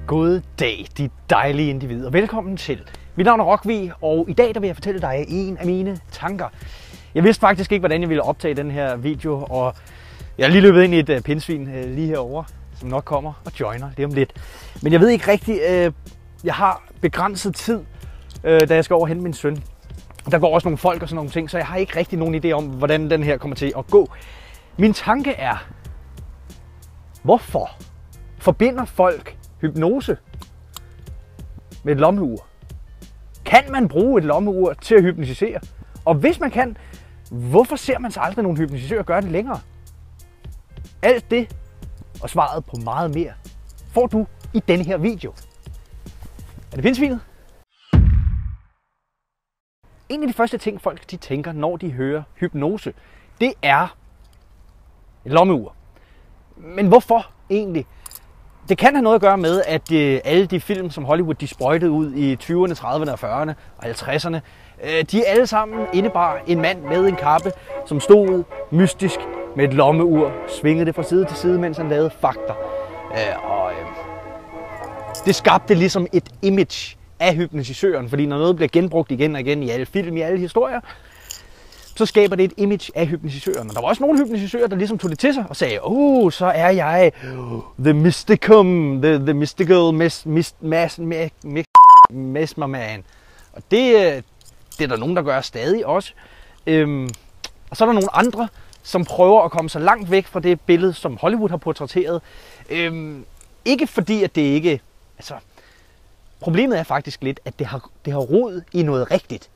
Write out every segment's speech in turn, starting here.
God dag, de dejlige individer. Velkommen til. Mit navn er Rockvig, og i dag vil jeg fortælle dig en af mine tanker. Jeg vidste faktisk ikke, hvordan jeg ville optage den her video, og jeg er lige løbet ind i et pindsvin lige herovre, som nok kommer og joiner lige om lidt. Men jeg ved ikke rigtigt, jeg har begrænset tid, da jeg skal over hente min søn. Der går også nogle folk og sådan nogle ting, så jeg har ikke rigtig nogen idé om, hvordan den her kommer til at gå. Min tanke er, hvorfor forbinder folk hypnose med et lommeur? Kan man bruge et lommeur til at hypnotisere? Og hvis man kan, hvorfor ser man så aldrig nogen hypnotisører gøre det længere? Alt det og svaret på meget mere får du i denne her video. Er det pindsvinet? En af de første ting, folk de tænker, når de hører hypnose, det er et lommeur. Men hvorfor egentlig? Det kan have noget at gøre med, at alle de film, som Hollywood de sprøjtede ud i 20'erne, 30'erne, 40'erne og 50'erne, de alle sammen indebar en mand med en kappe, som stod mystisk med et lommeur, svingede det fra side til side, mens han lavede fakter. Det skabte ligesom et image af hypnotisøren, fordi når noget bliver genbrugt igen og igen i alle film, i alle historier, så skaber det et image af hypnotisøren. Og der var også nogle hypnotisører, der ligesom tog det til sig og sagde, så er jeg the mystical mesmer man. Og det er der nogen, der gør stadig også. Og så er der nogle andre, som prøver at komme så langt væk fra det billede, som Hollywood har portrætteret. Ikke fordi, at det ikke... Altså, problemet er faktisk lidt, at det har rod i noget rigtigt.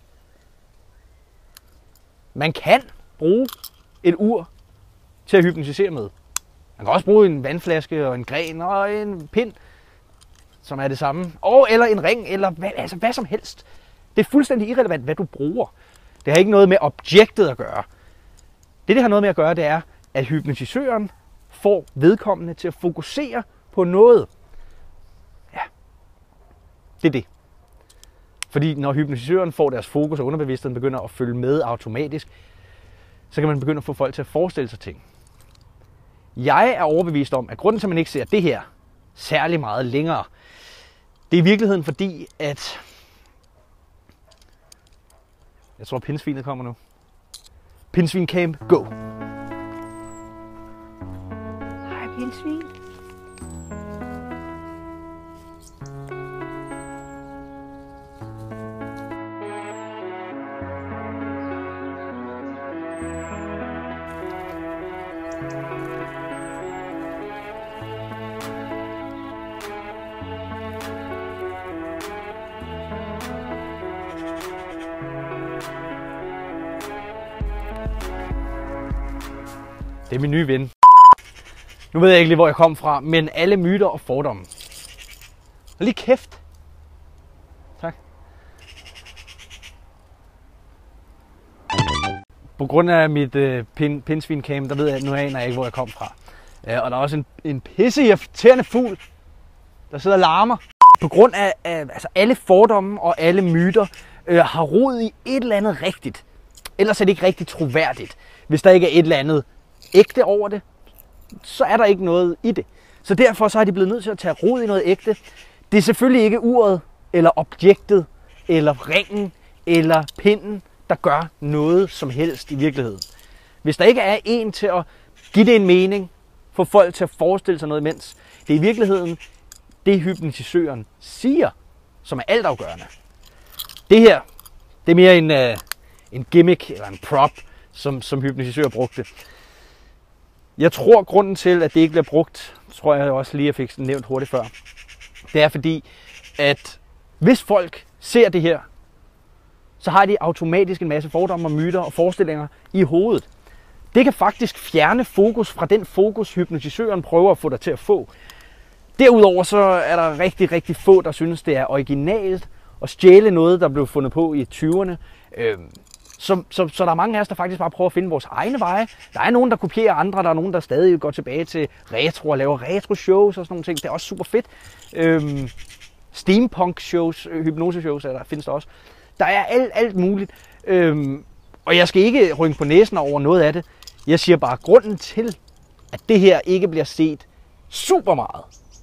Man kan bruge et ur til at hypnotisere med. Man kan også bruge en vandflaske og en gren og en pind, som er det samme. Eller en ring, eller hvad som helst. Det er fuldstændig irrelevant, hvad du bruger. Det har ikke noget med objektet at gøre. Det har noget med at gøre, det er, at hypnotisøren får vedkommende til at fokusere på noget. Ja, det er det. Fordi når hypnotisøren får deres fokus, og underbevidstheden begynder at følge med automatisk, så kan man begynde at få folk til at forestille sig ting. Jeg er overbevist om, at grunden til, at man ikke ser det her særlig meget længere, det er i virkeligheden fordi, at... Jeg tror, pindsvinet kommer nu. Pindsvin cam, go! Hej, pindsvin. Det er min nye ven. Nu ved jeg ikke lige, hvor jeg kom fra, men alle myter og fordomme. Og lige kæft. Tak. På grund af mit pindsvincam, der ved jeg, nu aner jeg ikke, hvor jeg kom fra. Og der er også en pisseirriterende fugl, der sidder og larmer. På grund af altså alle fordomme og alle myter har rod i et eller andet rigtigt. Ellers er det ikke rigtig troværdigt. Hvis der ikke er et eller andet ægte over det, så er der ikke noget i det. Så derfor så er de blevet nødt til at tage rod i noget ægte. Det er selvfølgelig ikke uret, eller objektet, eller ringen, eller pinden, der gør noget som helst i virkeligheden. Hvis der ikke er en til at give det en mening, få folk til at forestille sig noget imens, det er i virkeligheden det hypnotisøren siger, som er altafgørende. Det her, det er mere en gimmick, eller en prop, som hypnotisører brugte. Jeg tror, grunden til, at det ikke bliver brugt, tror jeg også lige, jeg fik nævnt hurtigt før, det er fordi, at hvis folk ser det her, så har de automatisk en masse fordomme og myter og forestillinger i hovedet. Det kan faktisk fjerne fokus fra den fokus, hypnotisøren prøver at få dig til at få. Derudover så er der rigtig, rigtig få, der synes, det er originalt at stjæle noget, der blev fundet på i 20'erne. Så der er mange af os, der faktisk bare prøver at finde vores egne veje. Der er nogen, der kopierer andre, der er nogen, der stadig går tilbage til retro og laver retro-shows og sådan nogle ting. Det er også super fedt. Steampunk-shows, hypnose-shows findes der også. Der er alt muligt. Og jeg skal ikke rynke på næsen over noget af det. Jeg siger bare, grunden til, at det her ikke bliver set super meget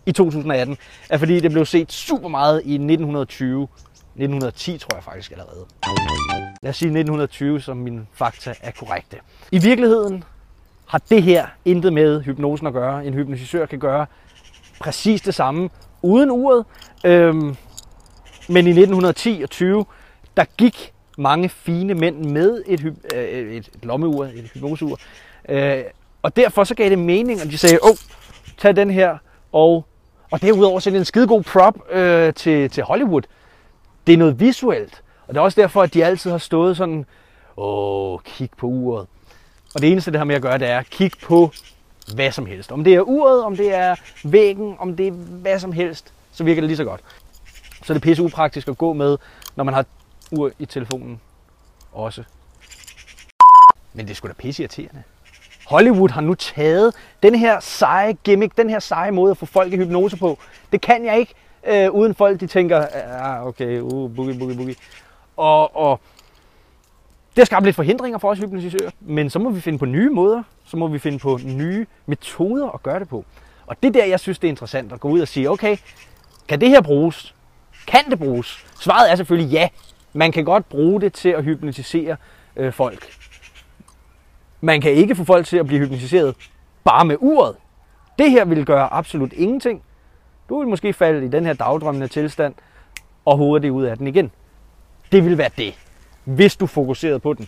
i 2018, er fordi det blev set super meget i 1910 tror jeg faktisk allerede. Lad os sige 1920, som mine fakta er korrekte. I virkeligheden har det her intet med hypnosen at gøre. En hypnotisør kan gøre præcis det samme uden uret. Men i 1910 og 20, der gik mange fine mænd med et lommeur, et hypnoseur. Og derfor så gav det mening, og de sagde, tag den her, og derudover så er det en skidegod prop til Hollywood. Det er noget visuelt, og det er også derfor, at de altid har stået sådan, kig på uret. Og det eneste, det har med at gøre, det er at kigge på hvad som helst. Om det er uret, om det er væggen, om det er hvad som helst, så virker det lige så godt. Så er det pisse upraktisk at gå med, når man har ur i telefonen også. Men det er sgu da pisse irriterende. Hollywood har nu taget den her seje gimmick, den her seje måde at få folk i hypnose på. Det kan jeg ikke, uden folk de tænker, okay, boogie. Og det har skabt lidt forhindringer for os hypnotisører, men så må vi finde på nye måder, så må vi finde på nye metoder at gøre det på. Og det er der, jeg synes, det er interessant at gå ud og sige, okay, kan det her bruges? Kan det bruges? Svaret er selvfølgelig ja. Man kan godt bruge det til at hypnotisere folk. Man kan ikke få folk til at blive hypnotiseret bare med uret. Det her vil gøre absolut ingenting. Du vil måske falde i den her dagdrømmende tilstand og hurtigt ud af den igen. Det vil være det, hvis du fokuserede på den.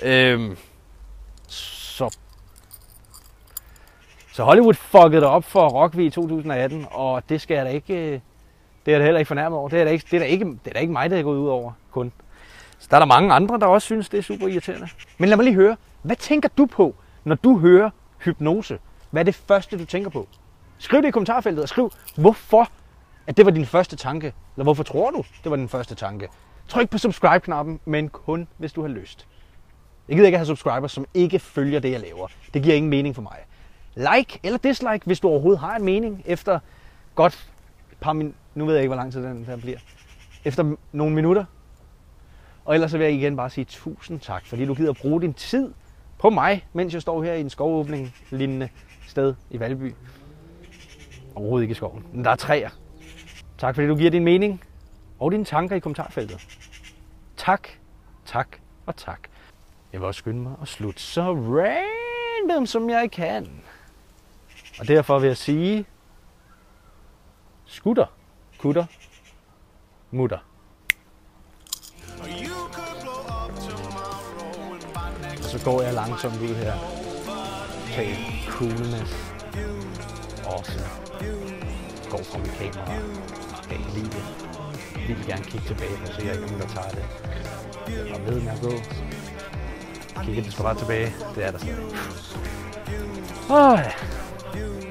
Så Hollywood fuckede det op for Rockvi i 2018, og det skal jeg da ikke... Det er jeg da heller ikke fornærmet over. Det er da ikke mig, der er gået ud over kun. Så der er der mange andre, der også synes, det er super irriterende. Men lad mig lige høre, hvad tænker du på, når du hører hypnose? Hvad er det første, du tænker på? Skriv det i kommentarfeltet og skriv, hvorfor at det var din første tanke. Eller hvorfor tror du, det var din første tanke? Tryk på subscribe-knappen, men kun hvis du har lyst. Jeg gider ikke have subscribers, som ikke følger det, jeg laver. Det giver ingen mening for mig. Like eller dislike, hvis du overhovedet har en mening efter godt et par minutter. Nu ved jeg ikke, hvor lang tid den her bliver. Efter nogle minutter. Og ellers så vil jeg igen bare sige tusind tak, fordi du gider at bruge din tid på mig, mens jeg står her i en skovåbning lignende sted i Valby. Overhovedet ikke i skoven, men der er træer. Tak fordi du giver din mening og dine tanker i kommentarfeltet. Tak, tak og tak. Jeg vil også skynde mig at slutte så random som jeg kan. Og derfor vil jeg sige skutter, kutter, mutter. Og så går jeg langsomt ud her. Tag coolness. Awesome. Går fra mit kamera. Skal ikke lide det. Jeg vil gerne kigge tilbage, og så jeg ikke nogen, der tager det. Jeg ved med at gå. Kigger desperat tilbage. Det er der stadig.